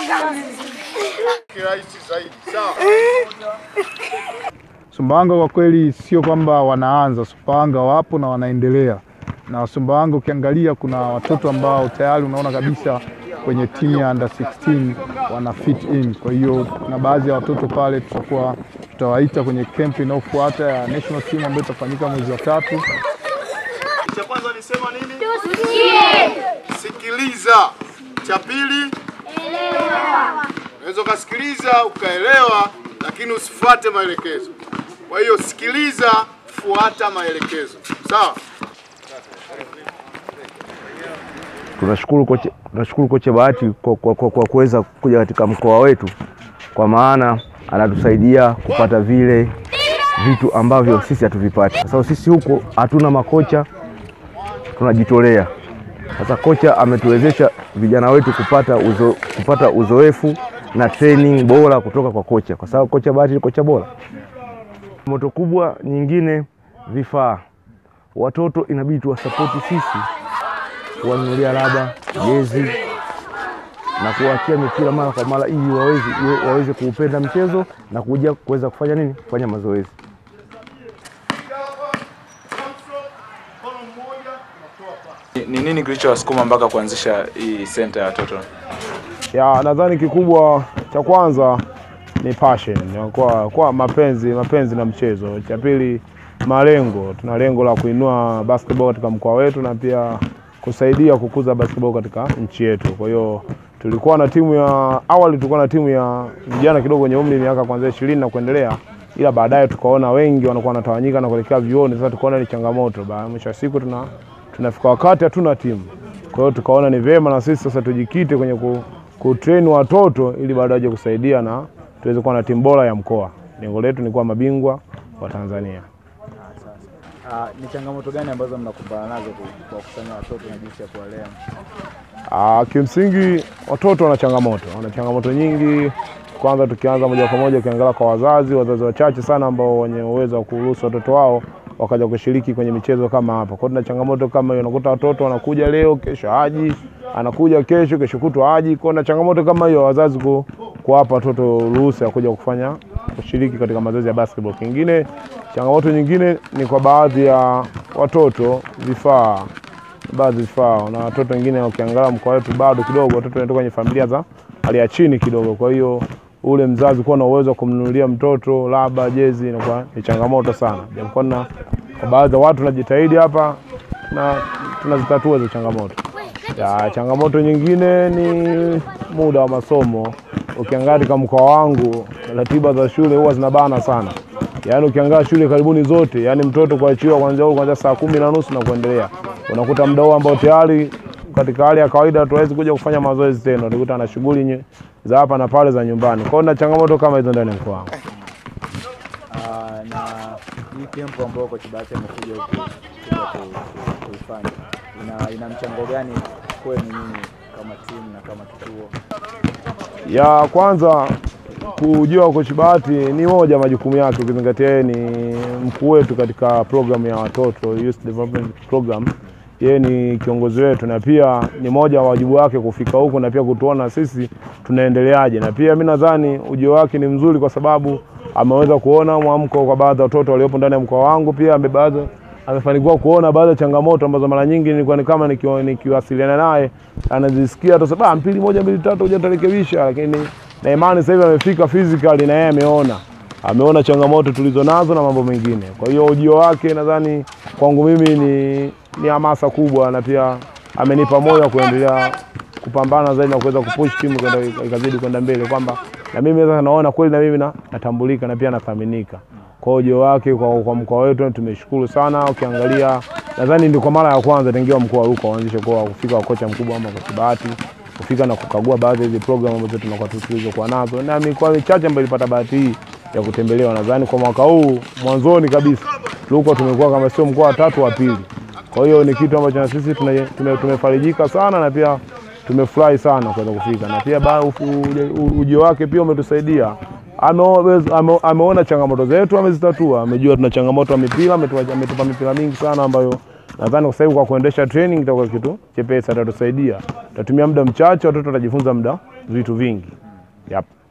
Kirahisi zaidi. Sawa. Sumbawanga kwa kweli sio kwamba wanaanza, Sumbawanga wapo na wanaendelea. Na Sumbawanga ukiangalia kuna watoto ambao tayari unaona kabisa kwenye timu ya under 16 wana fit in. Kwa hiyo na baadhi ya watoto pale tutawaita kwenye camp inayofuata ya national team ambayo itafanyika mwezi wa 3. Cha kwanza nisema nini? Tusikie. Sikiliza. Cha pili, elewa. Unaweza kusikiliza ukaelewa lakini usifuate maelekezo. Kwa hiyo sikiliza, fuata maelekezo. Sawa? Tunashukuru kocha Bahati kwa kuweza kuja katika mkoa wetu, kwa maana anatusaidia kupata vile vitu ambavyo sisi hatuvipati. Sasa sisi huko hatuna makocha, tunajitolea. Sasa kocha ametuwezesha vijana wetu kupata uzoefu na training bora kutoka kwa kocha, kwa sababu kocha Bahati ni kocha bora. Moto kubwa nyingine, vifaa. Watoto inabidi tuwasapoti sisi, kuwanunulia labda jezi na kuwaachia mipira mara kwa mara ili waweze kuupenda mchezo na kuweza kufanya nini? Kufanya mazoezi. Ni nini kilichowasukuma mpaka kuanzisha hii center ya watoto? Nadhani kikubwa cha kwanza ni passion, kwa mapenzi na mchezo. Cha pili, malengo. Tuna lengo la kuinua basketball katika mkoa wetu na pia kusaidia kukuza basketball katika nchi yetu. Kwa hiyo tulikuwa na timu ya awali, tulikuwa na timu ya vijana kidogo wenye umri miaka kuanzia 20 na kuendelea, ila baadaye tukaona wengi wanakuwa wanatawanyika na kuelekea vioni. Sasa tukaona ni changamoto, mwisho wa siku tunafika wakati hatuna timu. Kwa hiyo tukaona ni vema na sisi sasa tujikite kwenye kutrain watoto ili baadaye waje kusaidia na tuweze kuwa na timu bora ya mkoa. Lengo letu ni kuwa mabingwa wa Tanzania. Ni changamoto gani ambazo mnakumbana nazo kwa kukusanya watoto na jinsi ya kuwalea? Kimsingi watoto wana changamoto nyingi. Kwanza tukianza moja kwa moja ukiangalia kwa wazazi wachache sana ambao wenye uwezo wa kuruhusu watoto wao wakaja kushiriki kwenye michezo kama hapa. Kwa hiyo tuna changamoto kama hiyo, unakuta watoto wanakuja leo, kesho haji, anakuja kesho kutwa haji. Kwa hiyo changamoto kama hiyo, wazazi kuwapa watoto ruhusa ya kuja kushiriki katika mazoezi ya basketball. Kingine, changamoto nyingine ni kwa baadhi ya watoto vifaa. Na watoto wengine ukiangalia mkoa wetu bado kidogo watoto wanatoka kwenye familia za hali ya chini kidogo. Kwa hiyo ule mzazi kuwa na uwezo wa kumnunulia mtoto labda jezi inakuwa ni changamoto sana. Japokuwa kwa baadhi ya watu tunajitahidi hapa na tunazitatua hizo changamoto. Changamoto nyingine ni muda wa masomo. Ukiangalia kama mkoa wangu ratiba za shule huwa zinabana sana. Yaani ukiangalia shule karibuni zote, yani mtoto kuachiwa kuanzia saa 10:30 na kuendelea. Unakuta muda huo ambao tayari katika hali ya kawaida hatuwezi kuja kufanya mazoezi tena. Unakuta na shughuli za hapa na pale za nyumbani. Kwa hiyo na changamoto kama hizo ndani ya mkoa wangu. Na hii camp ambayo kocha Bahati amekuja kuifanya, ina mchango gani kwenu nyinyi kama timu na kama kituo? Kwanza kujua kocha Bahati ni moja majukumu yake, ukizingatia ni mkuu wetu katika program ya watoto Youth Development Program. Yeye ni kiongozi wetu na pia ni moja wa wajibu wake kufika huko na pia kutuona sisi tunaendeleaje. Na pia mimi nadhani ujio wake ni mzuri kwa sababu ameweza kuona mwamko kwa baadhi ya watoto waliopo ndani ya mkoa wangu. Pia amefanikiwa kuona baadhi ya changamoto ambazo mara nyingi nilikuwa ni kama nikiwasiliana naye anazisikia tu sababu 2 1 2 3 hujatarekebisha, lakini na imani sasa hivi amefika physically na yeye ameona changamoto tulizo nazo na mambo mengine. Kwa hiyo ujio wake nadhani kwangu mimi ni hamasa kubwa na pia amenipa moyo kuendelea kupambana zaidi na kuweza kupush timu ikazidi kwenda mbele, kwamba na mimi sasa naona kweli na mimi natambulika na pia nathaminika. Kwa ujio wake kwa mkoa wetu tumeshukuru sana. Ukiangalia nadhani ndio kwa mara ya kwanza tangia mkoa wa Rukwa waanzishe kufika kocha mkubwa kama kocha Bahati, kufika na kukagua baadhi ya hizo program ambazo tunakuwa tulizokuwa nazo, na mikoa michache ambayo ilipata bahati hii ya kutembelewa. Nadhani kwa mwaka huu mwanzoni kabisa Rukwa tumekuwa kama sio mkoa wa 3 wa pili. Kwa hiyo ni kitu ambacho na sisi tumefarijika sana na pia tumefurahi sana kuweza kufika, na pia ujio wake pia umetusaidia. Ameona changamoto zetu, amezitatua. Amejua tuna changamoto ya mipira, ametupa mipira mingi sana ambayo Nadhani kwa sababu kwa kuendesha training itakuwa kitu chepesi, atatusaidia. Tutatumia muda mchache, watoto watajifunza vitu vingi. Yep.